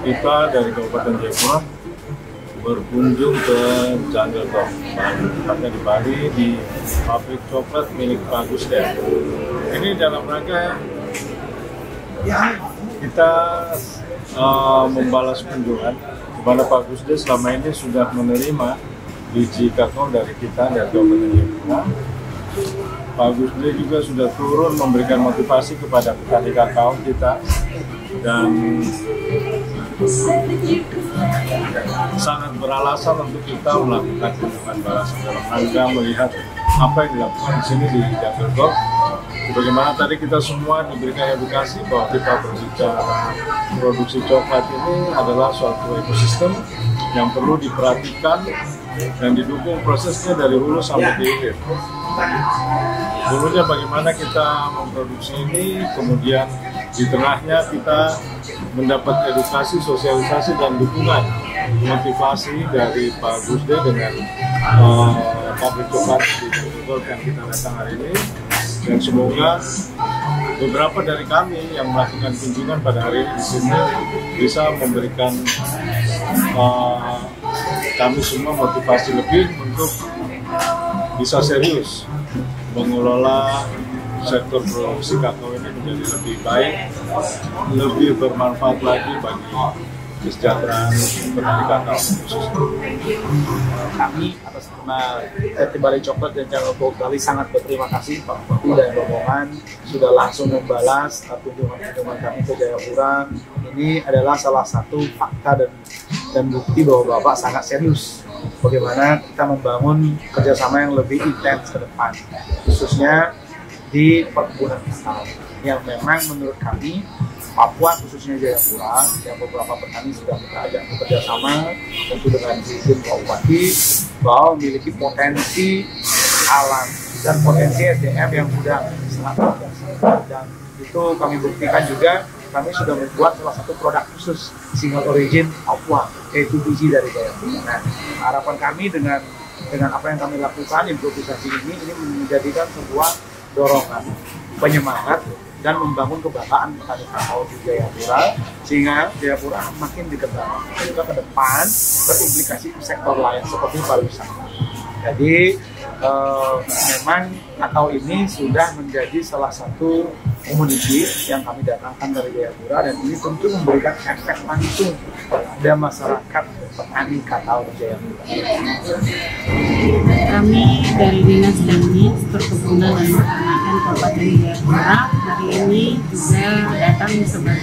kita dari Kabupaten Jayapura berkunjung ke Jungle Dog, tepatnya di Bali, di pabrik coklat milik Pak Gusde. Ini dalam rangka kita membalas kunjungan kepada Pak Gusde selama ini sudah menerima biji kakao dari kita dari Kabupaten Jayapura. Pak Gusde juga sudah turun memberikan motivasi kepada petani kakao kita dan sangat beralasan untuk kita melakukan kunjungan balasan dalam rangka melihat apa yang dilakukan di sini di Jungle Dog. Bagaimana tadi kita semua diberikan edukasi bahwa kita berbicara produksi coklat ini adalah suatu ekosistem yang perlu diperhatikan dan didukung prosesnya dari hulu sampai ke hilir. Dulunya bagaimana kita memproduksi ini, kemudian di tengahnya kita mendapat edukasi, sosialisasi, dan dukungan motivasi dari Pak Gusde dengan pabrik coklat di Jungle yang kita datang hari ini. Dan semoga beberapa dari kami yang melakukan kunjungan pada hari ini di sini bisa memberikan kami semua motivasi lebih untuk bisa serius mengelola sektor produksi kakao ini menjadi lebih baik, lebih bermanfaat lagi bagi kesejahteraan petani kakao khususnya. Kami atas nama PT Bali Coklat dan Jungle Dog Bali sangat berterima kasih Pak Bupati dan rombongan sudah langsung membalas kunjungan kami ke Jayapura. Ini adalah salah satu fakta dan bukti bahwa Bapak sangat serius bagaimana kita membangun kerjasama yang lebih intens ke depan, khususnya di perkebunan kakao yang memang menurut kami Papua khususnya Jayapura yang beberapa petani sudah bekerja sama tentu dengan izin Pak Bupati bahwa memiliki potensi alam dan potensi SDM yang sudah sangat luar biasa, dan itu kami buktikan juga. Kami sudah membuat salah satu produk khusus single origin Papua, yaitu biji dari Jayapura. Nah, harapan kami dengan apa yang kami lakukan improvisasi ini menjadikan sebuah dorongan, penyemangat, dan membangun kebanggaan petani kakao di Jayapura, sehingga Jayapura makin dikenal juga ke depan berimplikasi di sektor lain seperti pariwisata. Jadi memang kakao ini sudah menjadi salah satu komoditi yang kami datangkan dari Jayapura, dan ini tentu memberikan efek langsung pada masyarakat petani kakao di Jayapura. Kami dari Dinas Teknis Perkebunan dan Peternakan Kabupaten Jayapura hari ini juga datang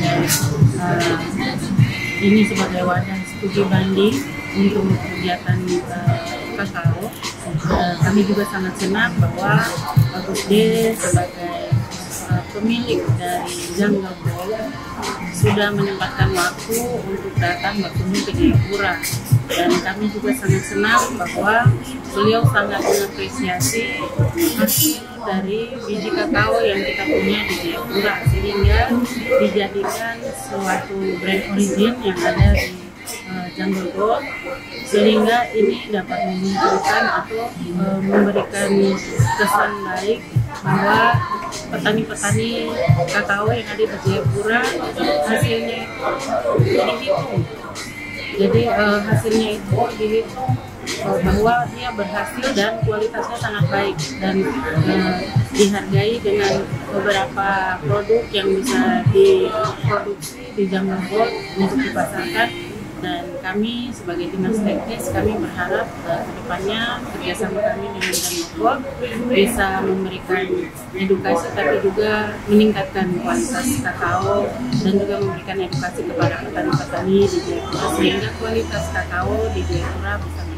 sebagai wadah studi banding untuk kegiatan kakao. Kami juga sangat senang bahwa Pak Gusde sebagai pemilik dari Jungle Dog sudah menyempatkan waktu untuk datang berkunjung ke Jayapura, dan kami juga sangat senang bahwa beliau sangat mengapresiasi hasil dari biji kakao yang kita punya di Jayapura, sehingga dijadikan suatu brand origin yang ada di Jungle Dog, sehingga ini dapat menunjukkan atau memberikan kesan baik bahwa petani-petani kakao yang ada di Jayapura hasilnya dihitung. Jadi hasilnya itu dihitung bahwa dia berhasil dan kualitasnya sangat baik, dan dihargai dengan beberapa produk yang bisa diproduksi di Jungle Dog untuk dipasarkan. Dan kami sebagai dinas teknis, kami berharap ke depannya kerjasama kami dengan Jungle Dog bisa memberikan edukasi, tapi juga meningkatkan kualitas kakao dan juga memberikan edukasi kepada petani-petani di Jayapura, sehingga kualitas kakao di Jayapura bisa